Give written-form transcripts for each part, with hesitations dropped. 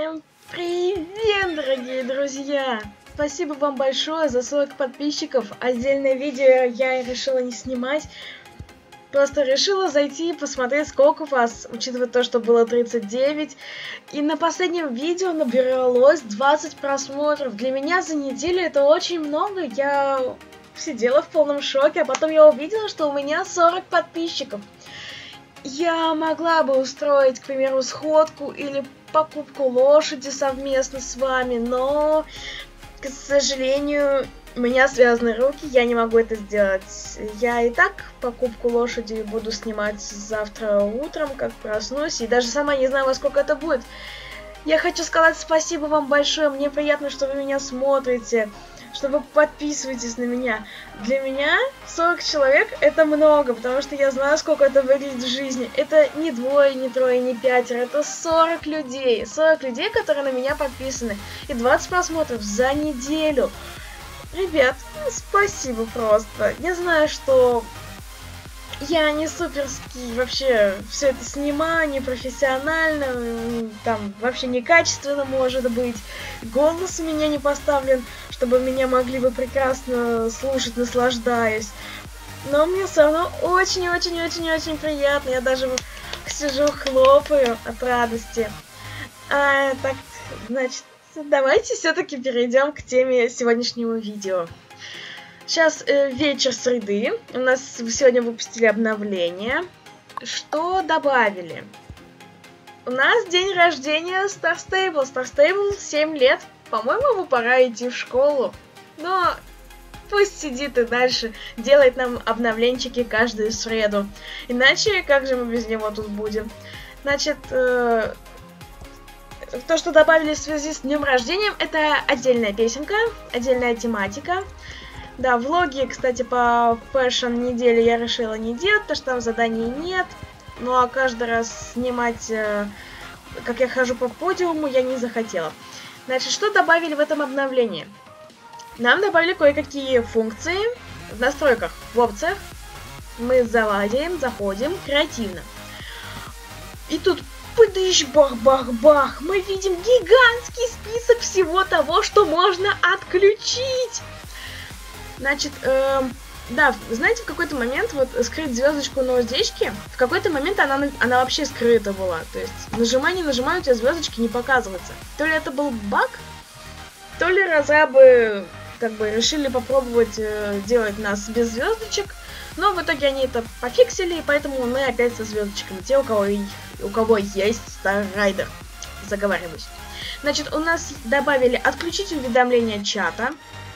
Всем привет, дорогие друзья! Спасибо вам большое за 40 подписчиков. Отдельное видео я решила не снимать. Просто решила зайти и посмотреть, сколько вас, учитывая то, что было 39. И на последнем видео набиралось 20 просмотров. Для меня за неделю это очень много. Я сидела в полном шоке, а потом я увидела, что у меня 40 подписчиков. Я могла бы устроить, к примеру, сходку или покупку лошади совместно с вами, но, к сожалению, у меня связаны руки, я не могу это сделать. Я и так покупку лошади буду снимать завтра утром, как проснусь, и даже сама не знаю, во сколько это будет. Я хочу сказать спасибо вам большое, мне приятно, что вы меня смотрите, что вы подписываетесь на меня. Для меня 40 человек это много, потому что я знаю, сколько это выглядит в жизни. Это не двое, не трое, не пятеро, это 40 людей. 40 людей, которые на меня подписаны. И 20 просмотров за неделю. Ребят, спасибо просто. Я знаю, что я не суперский, вообще все это снимаю, не профессионально, там вообще некачественно может быть. Голос у меня не поставлен, чтобы меня могли бы прекрасно слушать, наслаждаясь. Но мне все равно очень-очень-очень-очень приятно. Я даже сижу, хлопаю от радости. Так, значит, давайте все-таки перейдем к теме сегодняшнего видео. Сейчас вечер среды. У нас сегодня выпустили обновление. Что добавили? У нас день рождения Star Stable. Star Stable 7 лет. По-моему, ему пора идти в школу. Но пусть сидит и дальше делает нам обновленчики каждую среду. Иначе, как же мы без него тут будем? Значит, то, что добавили в связи с днем рождения, это отдельная песенка, отдельная тематика. Да, влоги, кстати, по фэшн неделе я решила не делать, потому что там заданий нет. Ну а каждый раз снимать, как я хожу по подиуму, я не захотела. Значит, что добавили в этом обновлении? Нам добавили кое-какие функции в настройках, в опциях. Мы заходим креативно. И тут пыдыщ, бах-бах-бах, мы видим гигантский список всего того, что можно отключить. Значит, да, знаете, в какой-то момент, вот, скрыть звездочку на уздечке, в какой-то момент она вообще скрыта была. То есть, нажимай, у тебя звездочки не показываются. То ли это был баг, то ли разрабы, как бы, решили попробовать делать нас без звездочек, но в итоге они это пофиксили, и поэтому мы опять со звездочками. Те, у кого есть Star Rider. Заговариваюсь. Значит, у нас добавили отключить уведомления чата.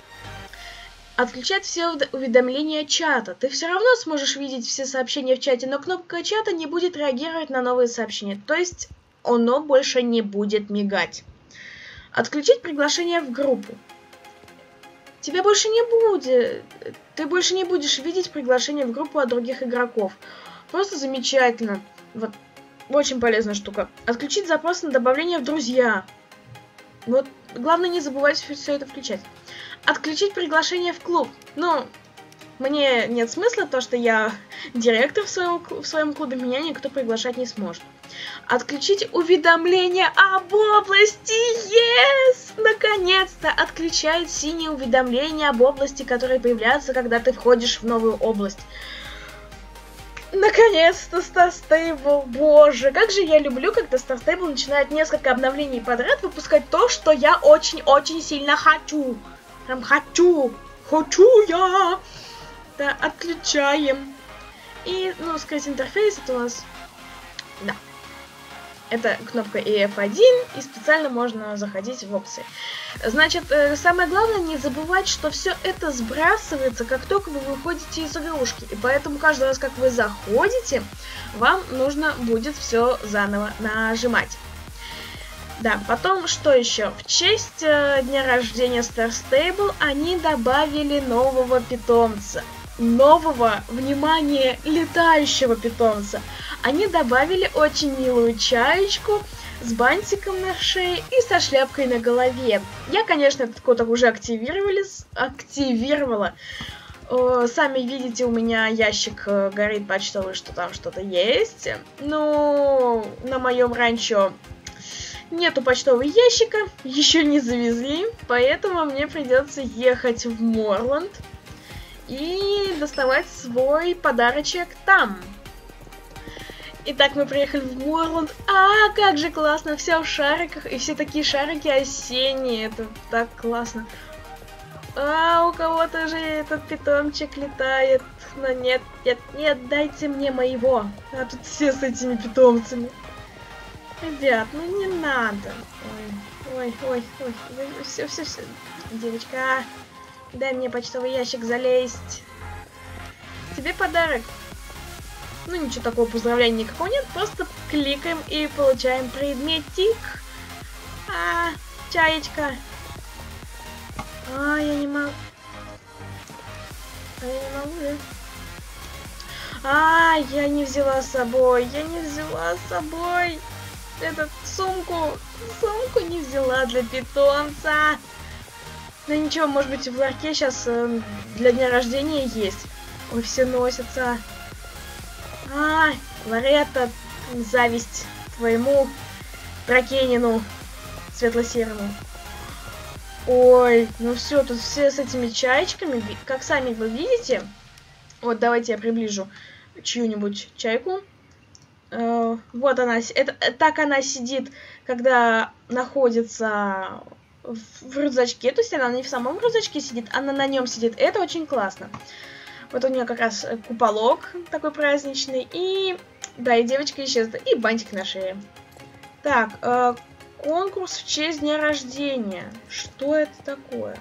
Отключать все уведомления чата. Ты все равно сможешь видеть все сообщения в чате, но кнопка чата не будет реагировать на новые сообщения. То есть оно больше не будет мигать. Отключить приглашение в группу. Тебя больше не будет. Ты больше не будешь видеть приглашение в группу от других игроков. Просто замечательно. Вот, очень полезная штука. Отключить запрос на добавление в друзья. Вот, главное не забывать все это включать. Отключить приглашение в клуб. Ну, мне нет смысла, то что я директор в своем клубе, меня никто приглашать не сможет. Отключить уведомления об области. Yes! Наконец-то отключает синие уведомления об области, которые появляются, когда ты входишь в новую область. Наконец-то Star Stable. Боже, как же я люблю, когда Star Stable начинает несколько обновлений подряд выпускать то, что я очень-очень сильно хочу. Прям хочу я. Да, отключаем. И, ну, скрыть интерфейс, это у нас, да, это кнопка EF1, и специально можно заходить в опции. Значит, самое главное не забывать, что все это сбрасывается, как только вы выходите из игрушки. И поэтому каждый раз, как вы заходите, вам нужно будет все заново нажимать. Да, потом, что еще? В честь дня рождения Star Stable они добавили нового питомца. Нового, внимание, летающего питомца. Они добавили очень милую чаечку с бантиком на шее и со шляпкой на голове. Я, конечно, этот код уже активировала. Сами видите, у меня ящик горит почтовый, что там что-то есть. Ну, на моем ранчо Нету почтового ящика, еще не завезли, поэтому мне придется ехать в Морланд и доставать свой подарочек там. Итак, мы приехали в Морланд. А, как же классно, все в шариках, и все такие шарики осенние, это так классно. А, у кого-то же этот питомчик летает, но нет, нет, нет, дайте мне моего, а тут все с этими питомцами. Ребят, ну не надо. Ой, ой, ой, ой, все, все, все. Девочка, дай мне почтовый ящик залезть. Тебе подарок. Ну ничего такого, поздравления никакого нет, просто кликаем и получаем предметик. А, чаечка. А, я не могу. А, я не могу. А, я не взяла с собой. Я не взяла с собой. Этот сумку не взяла для питомца. Ну ничего, может быть, в ларьке сейчас для дня рождения есть. Ой, все носятся. А, Лоретта, зависть твоему Дракенину светло-серому. Ой, ну все, тут все с этими чаечками, как сами вы видите. Вот, давайте я приближу чью-нибудь чайку. Вот она, так она сидит, когда находится в рюкзачке. То есть она не в самом рюкзачке сидит, она на нем сидит. Это очень классно. Вот у нее как раз куполок такой праздничный. И, да, и девочка исчезла. И бантик на шее. Так, конкурс в честь дня рождения. Что это такое?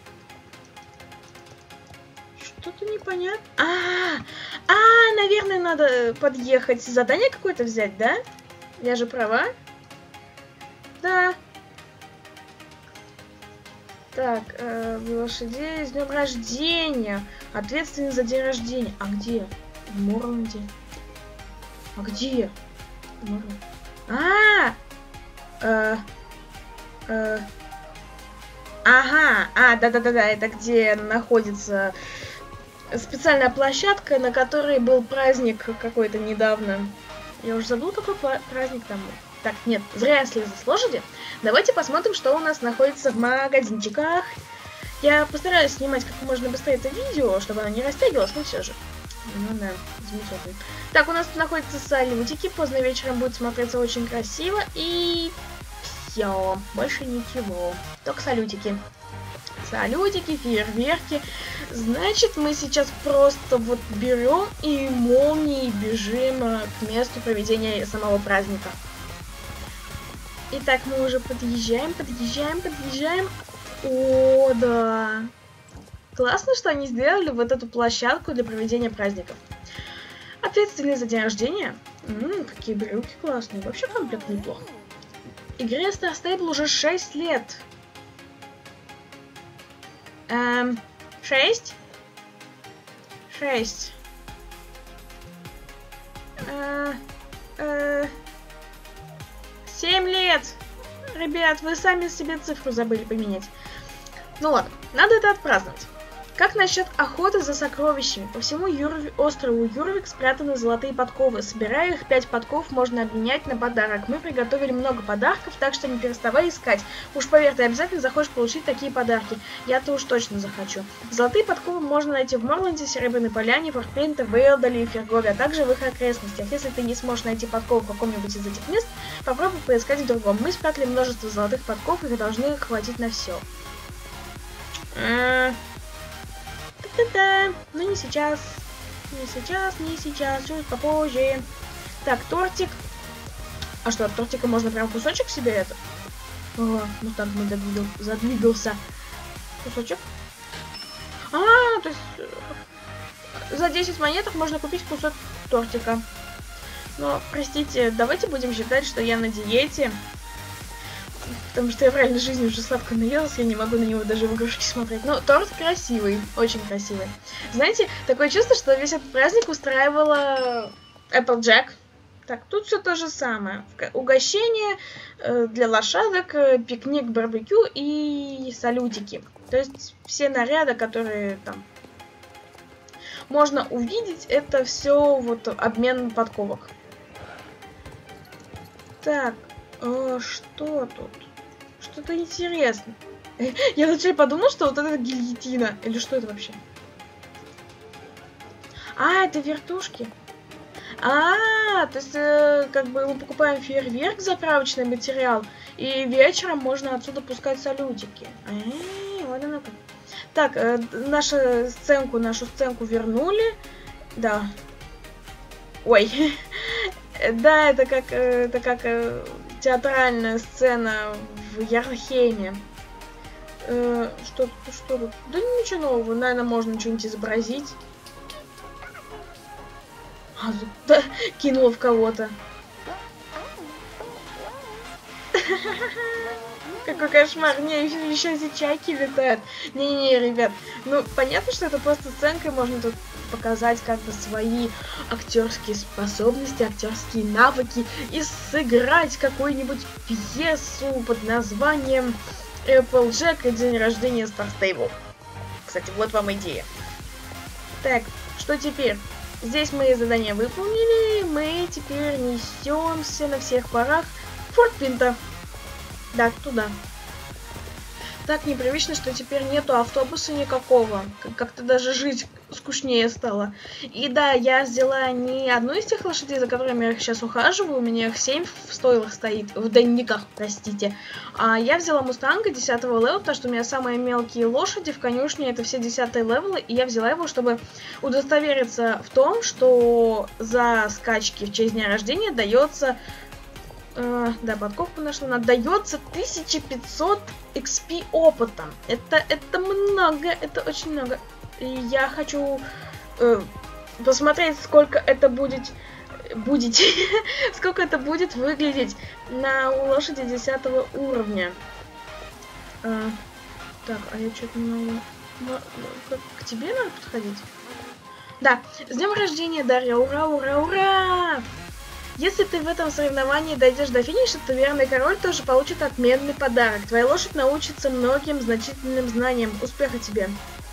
Что-то непонятно. Наверное, надо подъехать. Задание какое-то взять, да? Я же права? Да. Так, лошадей с днем рождения. Ответственный за день рождения. А где? В Морланде. А где? Ага, да-да-да, это где находится специальная площадка, на которой был праздник какой-то недавно. Я уже забыл, какой праздник там был. Так, нет, зря я слезла с лошади. Давайте посмотрим, что у нас находится в магазинчиках. Я постараюсь снимать как можно быстрее это видео, чтобы оно не растягивалось, но все же. Ну да, замечательно. Так, у нас тут находятся салютики. Поздно вечером будет смотреться очень красиво. И все, больше ничего. Только салютики. Салютики, фейерверки. Значит, мы сейчас просто вот берем и молнией бежим к месту проведения самого праздника. Итак, мы уже подъезжаем. О, да. Классно, что они сделали вот эту площадку для проведения праздников. Ответственный за день рождения. Какие брюки классные. Вообще комплект неплох. Игре Star Stable уже 6 лет. 6? 6. 7 лет! Ребят, вы сами себе цифру забыли поменять. Ну ладно, надо это отпраздновать. Как насчет охоты за сокровищами? По всему острову Юрвик спрятаны золотые подковы. Собирая их, 5 подков можно обменять на подарок. Мы приготовили много подарков, так что не переставай искать. Уж поверь, ты обязательно захочешь получить такие подарки. Я-то уж точно захочу. Золотые подковы можно найти в Морланде, Серебряной Поляне, Форт-Пейнте, Вейлдале и Фергове, а также в их окрестностях. Если ты не сможешь найти подкову в каком-нибудь из этих мест, попробуй поискать в другом. Мы спрятали множество золотых подков, их должны хватить на все. Да-да, ну не сейчас, чуть попозже. Так, тортик. А что, от тортика можно прям кусочек себе это? О, ну так мы задвигался. Кусочек. То есть за 10 монеток можно купить кусок тортика. Но, простите, давайте будем считать, что я на диете. Потому что я в реальной жизни уже сладко наелась, я не могу на него даже в игрушки смотреть. Но торт красивый, очень красивый. Знаете, такое чувство, что весь этот праздник устраивала Applejack. Так, тут все то же самое. Угощение для лошадок, пикник, барбекю и салютики. То есть все наряды, которые там можно увидеть, это все вот обмен подковок. Так. Что тут? Что-то интересное. Я вначале подумала, что вот это гильотина. Или что это вообще? А, это вертушки. То есть, как бы мы покупаем фейерверк, заправочный материал, и вечером можно отсюда пускать салютики. Вот оно как. Так, нашу сценку вернули. Да. Ой. Да, это как театральная сцена в Ярхейме. Что тут? Да ничего нового, наверное, можно что-нибудь изобразить. Да, кинула в кого-то. Какой кошмар. Не, еще эти чайки летают. Не-не-не, ребят. Ну, понятно, что это просто сценка, и можно тут показать как бы свои актерские способности, актерские навыки и сыграть какую-нибудь пьесу под названием Applejack и день рождения Star Stable. Кстати, вот вам идея. Так, что теперь? Здесь мы задание выполнили, мы теперь несемся на всех парах в Форт Пинта. Да, туда. Так непривычно, что теперь нету автобуса никакого. Как-то даже жить скучнее стало. И да, я взяла не одну из тех лошадей, за которыми я сейчас ухаживаю. У меня их 7 в стойлах стоит. В дневниках, простите. А я взяла мустанга 10-го левела, потому что у меня самые мелкие лошади в конюшне. Это все 10-е левелы. И я взяла его, чтобы удостовериться в том, что за скачки в честь дня рождения дается... да, подковку нашла. Дается 1500 XP опыта. Это много, это очень много. И я хочу посмотреть, сколько это будет сколько это будет выглядеть на лошади 10 уровня. Так, а я что-то не могу. К тебе надо подходить? Да, с днем рождения, Дарья! Ура, ура, ура! Если ты в этом соревновании дойдешь до финиша, то верный король тоже получит отменный подарок. Твоя лошадь научится многим значительным знаниям. Успеха тебе.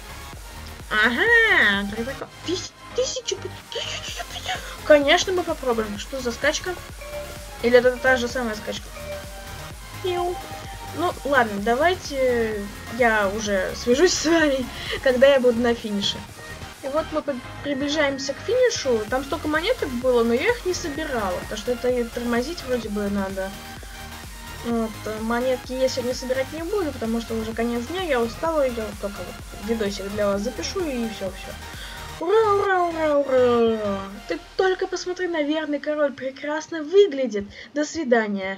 Ага, 1000. Конечно, мы попробуем. Что за скачка? Или это та же самая скачка? Ну, ладно, давайте я уже свяжусь с вами, когда я буду на финише. И вот мы приближаемся к финишу. Там столько монеток было, но я их не собирала. Потому что это тормозить вроде бы надо. Вот, монетки я сегодня собирать не буду, потому что уже конец дня, я устала. Я вот только вот видосик для вас запишу и все. Ура, ура, ура, ура! Ты только посмотри на верный король, прекрасно выглядит. До свидания.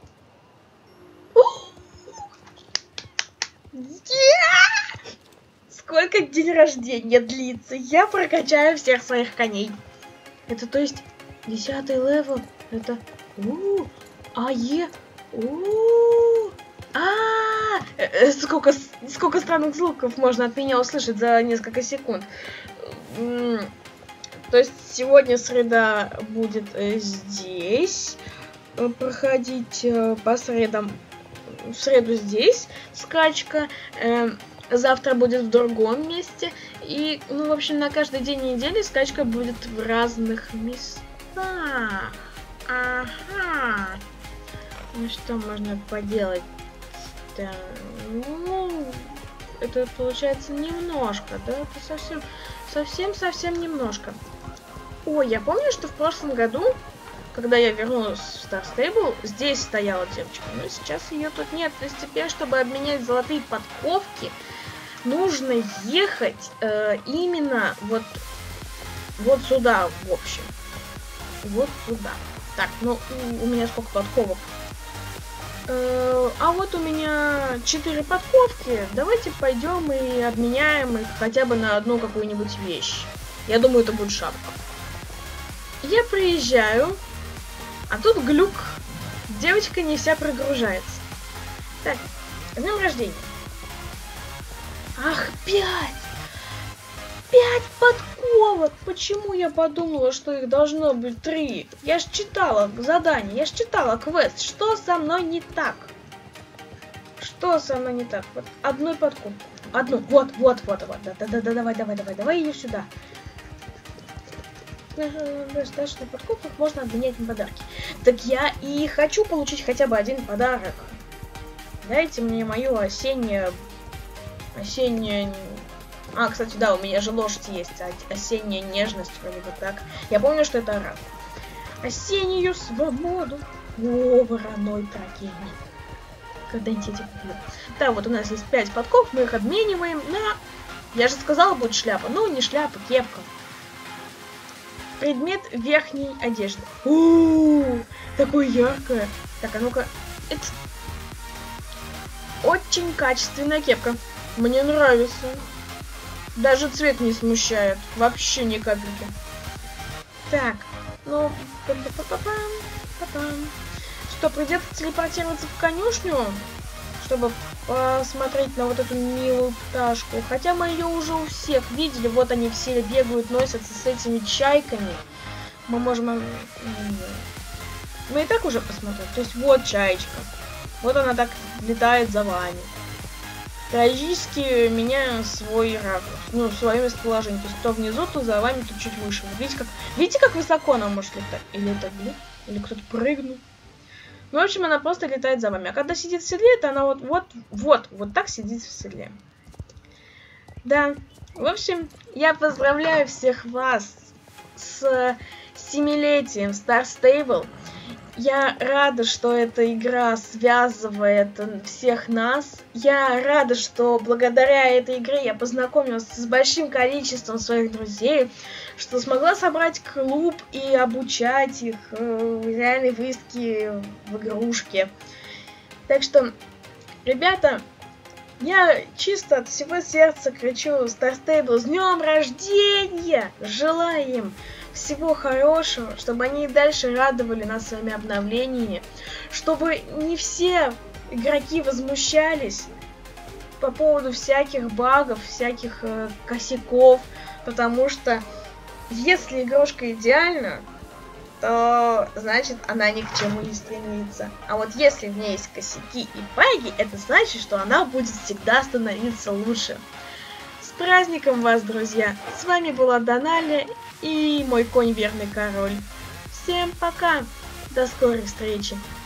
Сколько день рождения длится? Я прокачаю всех своих коней. Это то есть 10-й левел? Это... Сколько странных звуков можно от меня услышать за несколько секунд. То есть сегодня среда будет здесь проходить по средам. В среду здесь скачка. Завтра будет в другом месте. И, в общем, на каждый день недели скачка будет в разных местах. Ага. Ну, что можно поделать-то? Это получается немножко, да? Это совсем немножко. Ой, я помню, что в прошлом году, когда я вернулась в Star Stable, здесь стояла девочка. Но сейчас ее тут нет. То есть теперь, чтобы обменять золотые подковки, нужно ехать именно вот сюда, в общем. Вот туда. Так, у меня сколько подковок? А вот у меня 4 подковки. Давайте пойдем и обменяем их хотя бы на одну какую-нибудь вещь. Я думаю, это будет шапка. Я приезжаю, а тут глюк. Девочка не вся прогружается. Так, с днем рождения. Ах, 5 подковок! Почему я подумала, что их должно быть 3? Я ж читала задание, я ж читала квест. Что со мной не так? Что со мной не так? Вот одну подковку. Одну. Вот. Да, давай ее сюда. достаточно подкупок можно обменять на подарки. Так я и хочу получить хотя бы один подарок. Дайте мне мою осеннее... А, кстати, да, у меня же лошадь есть. Осенняя нежность, вроде бы так. Я помню, что это рад. Осеннюю свободу. О, вороной прокинет. Когда-нибудь я куплю. Да, вот у нас есть 5 подков, мы их обмениваем на... Я же сказала, будет шляпа. Ну, не шляпа, кепка. Предмет верхней одежды. У-у-у, такое яркое. Так, а ну-ка. Это... Очень качественная кепка. Мне нравится. Даже цвет не смущает. Вообще ни капельки. Так, ну... Что, придется телепортироваться в конюшню, чтобы посмотреть на вот эту милую пташку. Хотя мы ее уже у всех видели. Вот они все бегают, носятся с этими чайками. Мы можем... Мы и так уже посмотрели. То есть вот чаечка. Вот она так летает за вами. Периодически меняю свой ракурс. Ну, свое местоположение. То есть то внизу, то за вами, то чуть выше. Видите, как высоко она может летать? Или это глюк? Или кто-то прыгнул? Ну, в общем, она просто летает за вами. А когда сидит в седле, то она вот так сидит в седле. Да. В общем, я поздравляю всех вас с 7-летием Star Stable. Я рада, что эта игра связывает всех нас. Я рада, что благодаря этой игре я познакомилась с большим количеством своих друзей, что смогла собрать клуб и обучать их реальной выставке в игрушке. Так что, ребята, я чисто от всего сердца кричу Star Stable с днем рождения! Желаю им всего хорошего, чтобы они и дальше радовали нас своими обновлениями, чтобы не все игроки возмущались по поводу всяких багов, всяких косяков, потому что если игрушка идеальна, то значит она ни к чему не стремится. А вот если в ней есть косяки и баги, это значит, что она будет всегда становиться лучше. С праздником вас, друзья! С вами была Доналя и мой конь Верный Король. Всем пока! До скорой встречи!